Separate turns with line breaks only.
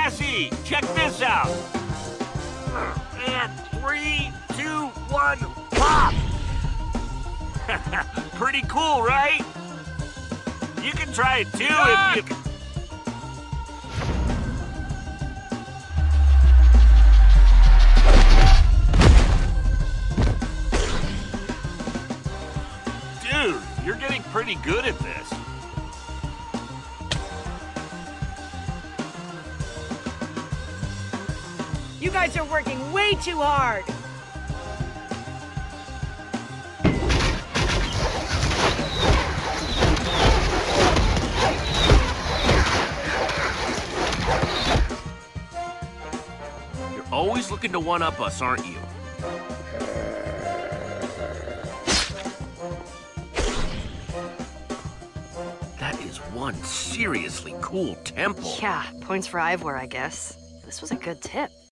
Cassie, check this out. And 3, 2, 1, pop! Pretty cool, right? You can try it too if you... Dude, you're getting pretty good at this.
You guys are working way too hard.
You're always looking to one-up us, aren't you? That is one seriously cool temple.
Yeah, points for Ivor, I guess. This was a good tip.